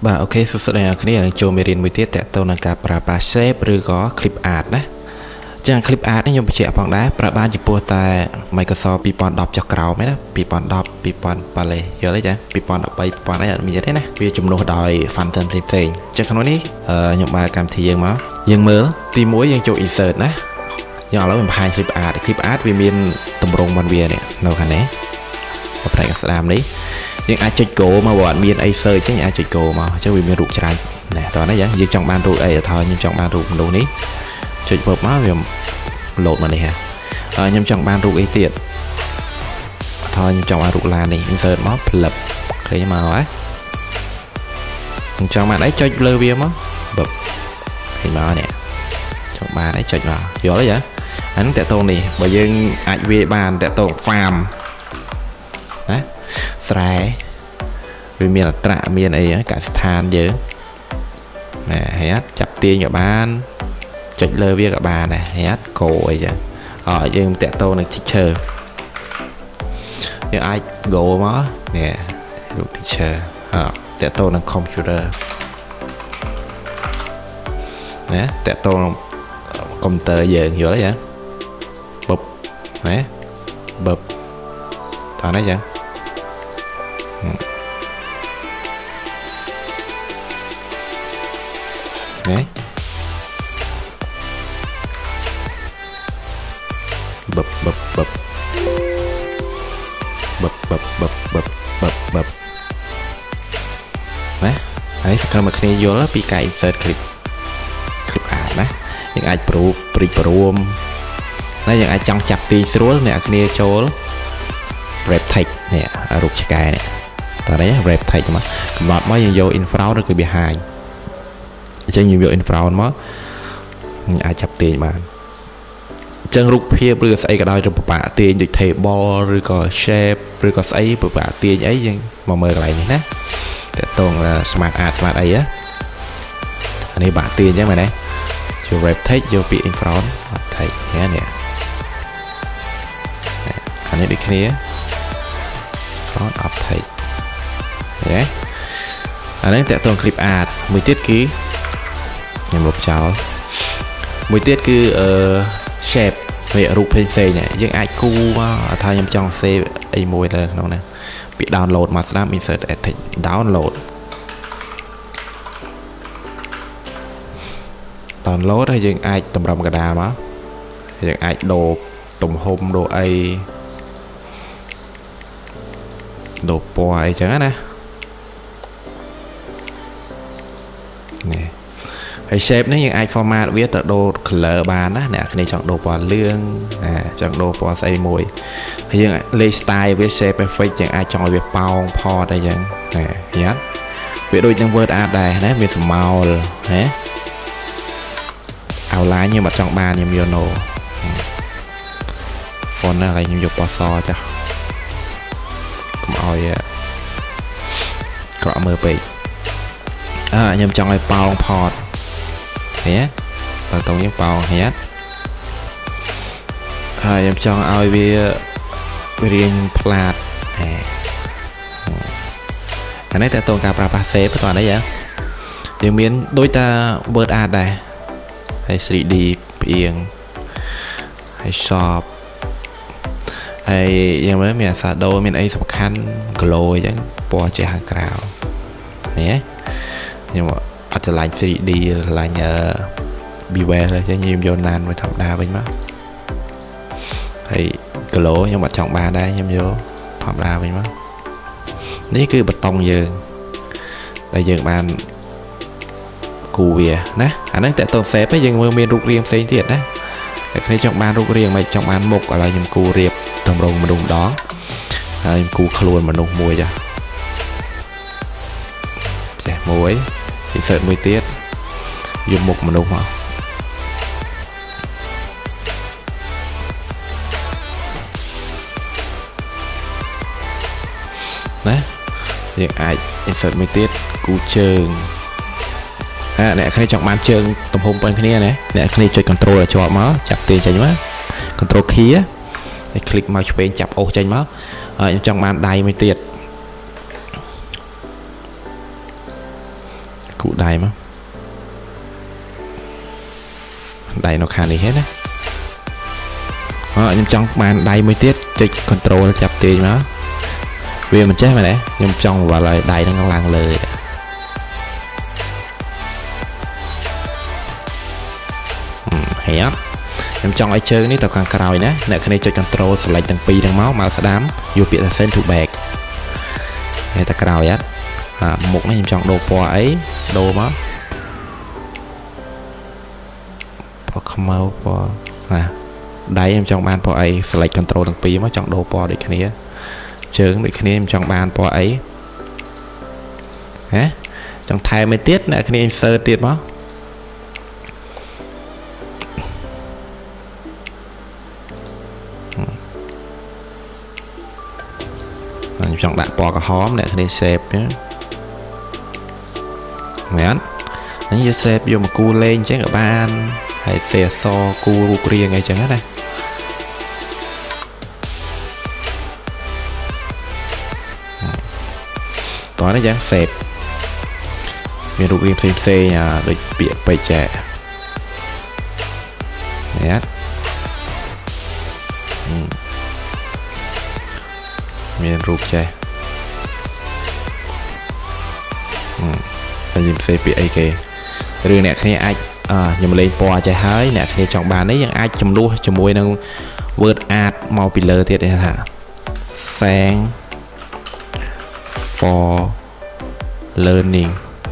បាទអូខេសួស្តីអ្នកគ្នាចូលមេរៀនមួយទៀតតើតើនឹងការប្រើប្រាស់ shape ឬក៏ clip art ណាចឹង clip art នេះខ្ញុំបញ្ជាក់ផងដែរប្រើបានចំពោះតែ Microsoft 2010ចុះក្រោមហ្នឹងណា2010 2000ប៉ាឡេយល់ទេចា2013 2000អីអត់មានទេណាវាជំនួសដោយ Phantom ផ្សេងចឹងក្នុងនេះខ្ញុំបើកម្មវិធីយើងមកយើងមើលទី1យើងចូល insert ណាយើងឥឡូវខ្ញុំបង្ហាញ clip art វាមានតម្រងរបស់វានេះនៅខាងនេះផ្នែកស្ដាមនេះយើងអាចចុច go មកបើអត់មានអី search ចឹងអាចចុច go មកអញ្ចឹងវាមានរូបច្រើនណែតោះណាយើងចង់បានរូបអីថយខ្ញុំចង់បានរូបមនុស្សនេះចុចមើលមកវា load មកនេះហ่ะខ្ញុំចង់បានរូបអីទៀតថយខ្ញុំចង់បានរូបឡាននេះ insert មកផ្លឹបឃើញមកហ៎ខ្ញុំចង់បានអីចុចលើវាមកបបឃើញមកនេះចង់បានអីចុចមកយល់ទេអាហ្នឹងតើតោនេះបើយើងអាចវាបានតើតោ farm ណាស្រែវាមានអត្រាមានអីកសិដ្ឋានយើងណែហើយអត់ចាប់ទាញក៏បានចុចលើវាក៏បានដែរហើយអត់កោអីចឹងយើងតាក់ទងនឹង teacher យើងអាច go មកនេះរូប teacher តាក់ទងនឹង computer ណាតាក់ទងនឹង computer យើងយល់ទេចឹងបបណាបបតោះណាចឹងនេះបបបបបបបបបបបបបណាហើយសកម្មគ្នាយល់ពីការ insert clip art ណាយើងអាចប្រូព្រីព្រមណាយើងអាចចង់ចាប់ទាញស្រួលអ្នកគ្នាចូល wrap text នេះរូបឆ្កែនេះតើនេះ wrap text មកកំណត់មកយើងយក in front ឬក៏ behind អញ្ចឹងយើងយក in front មកអាចចាប់ទាញបានអញ្ចឹងរូបភាពឬស្អីក៏ដោយទៅពិបាកទាញដូច table ឬក៏ shape ឬក៏ស្អីពិបាកទាញអីយើងមកមើលកន្លែងនេះណាតើតង smart art អីអានេះបាក់ទាញអញ្ចឹងមែនទេចូល wrap text យកពី in front text នេះអានេះដូចគ្នា front up text ណាអានេះតើតង clip art មួយទៀតគឺខ្ញុំលុបចោលមួយទៀតគឺshape វារូបផ្សេងៗយើងអាចគូមកថាខ្ញុំចង់ save អីមួយទៅក្នុងហ្នឹងពី download មកស្ដាប់ insert add text download ហើយយើងអាចតម្រឹមកដាលមកយើងអាចដូរទំហំដូរអីដូរពណ៌អីចឹងណានេះហើយ shape នេះយើងអាច format វាទៅដូរ color បានណាអ្នកគ្នាចង់ដូរពណ៌លឿងចង់ដូរពណ៌ស្អីមួយហើយយើងលេខ style វា shape effect យើងអាចចង់ឲ្យវាប៉ោងផតអីចឹងណាវាដូចនឹង word art ដែរណាមានស្មោលណា outline ខ្ញុំអត់ចង់បានខ្ញុំយក no font ណាហើយខ្ញុំយកពណ៌សចាស់កុំឲ្យក្រក់មើលពេកខ្ញុំចង់ឲ្យប៉ោងផតឃើញបើតោងយើងប៉ោងហេតុហើយខ្ញុំចង់ឲ្យវារៀងផ្លាតអានេះតើតោងការប្រើប្រាស់ shape បន្តអីយើងមានដូចតា word art ដែរហើយ 3D ផ្អៀងហើយ shop ហើយយ៉ាងមើលមាន shadow មានអីសំខាន់ glow អញ្ចឹងពណ៌ជាខាងក្រៅនេះខ្ញុំអត់ឆ្លាញ់ 3D ឆ្លាញ់beware អញ្ចឹងខ្ញុំយកណានមួយធម្មតាវិញមកហើយ glow ខ្ញុំអត់ចង់បានដែរខ្ញុំយកធម្មតាវិញមកនេះគឺបតុងយើងដែលយើងបានគូវាណាអាហ្នឹងតើតើ shape យើងមើលមានរូបរាងផ្សេងទៀតណាតែគ្នាចង់បានរូបរាងមិនចង់បានមុខឥឡូវខ្ញុំគូរៀបតម្រងមនុស្សម្ដងហើយខ្ញុំគូខ្លួនមនុស្សមួយចាចេះមួយ insert មួយទៀតយកមុខមនុស្សមកណាយើងអាច insert មួយទៀតគូជើងអ្នកគ្នាចង់បានជើងទំហំប៉ុណ្ណឹងគ្នាណាអ្នកគ្នាចុច control ឲ្យជាប់មកចាប់ទាញចេញមក control key ហើយ click មកឆ្វេងចាប់អូសចេញមកខ្ញុំចង់បានដៃមួយទៀត đài mà đài nó khá này hết á nhưng trong màn đài mới tiết chơi control chập tiền nó vì mình chết mà đấy nhưng trong và lại đài đang làng lời hẹp em trong ai chơi ní tao càng cào nè nè cái này chơi control select từng pi từng máu mà sẽ đám vô biệt là send to back này ta cào vậy một này em chọn đồ po ấy đồ máu po không po đấy em chọn bàn po ấy select control từng pi mới chọn đồ po để cái này chơi để cái này em chọn bàn po ấy hả trong thay mới tiết nè cái này em sơ tiết máu chọn đại bò cả hóm này thì xếp nhé ngán nó như xếp vô mà cu lên chứ ở ban hay xe so cu riêng ngay chẳng hết đây có nó dáng xếp miền rục riêng xe nhà để bị bày trẻ nhé miền rục chơi và nhìn xe bị ai kì riêng nè khi ai nhưng mà lên bò chơi hơi nè khi chọn bàn đấy những ai chùm đua chùm môi đang vượt ạt màu bị lơ thiệt hả sang for learning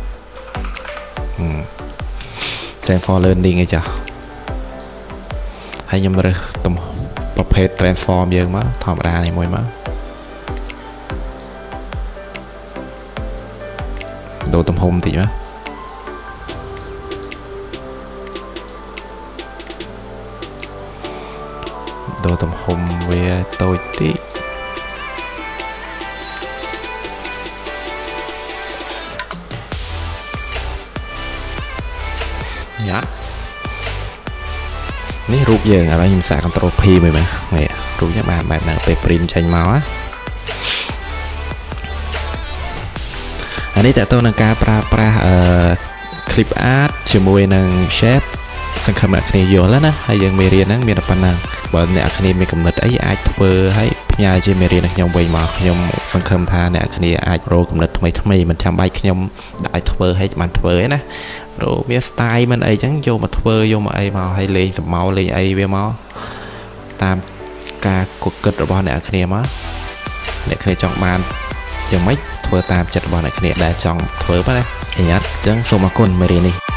sang for learning ấy chả hay nhưng mà tầmประเภท transform យើងមកធម្មតានេះមួយមកដូរទំហំតិចមកដូរទំហំវាតូចតិចយ៉ានេះរូបយើងឥឡូវខ្ញុំសាក control P មួយមើលនេះរូបនេះបានបែបហ្នឹងពេល print ចេញមកណាអានេះតើតើនឹងការប្រើប្រាស់ clip art ជាមួយនឹង shape សង្ឃឹមអ្នកគ្នាយល់ណាហើយយើងមេរៀនហ្នឹងមានតែប៉ុណ្ណឹងបើអ្នកគ្នាមានកំណត់អីអាចធ្វើឲ្យផ្ញើជាមេរៀនឲ្យខ្ញុំវិញមកខ្ញុំសង្ឃឹមថាអ្នកគ្នាអាចរកកំណត់ថ្មីមិនចាំបាច់ខ្ញុំដាក់ឲ្យធ្វើឲ្យបានធ្វើឯណារកវា style មិនអីចឹងយកមកធ្វើយកមកអីមកឲ្យលេងសម្មោលេងអីវាមកតាមការគិតរបស់អ្នកគ្នាមកអ្នកគ្នាចង់បានយ៉ាងម៉េចធ្វើតាមចិត្តរបស់អ្នកគ្នាដែលចង់ធ្វើប៉ុណ្ណាអញ្ចឹងសូមអរគុណមេរៀននេះ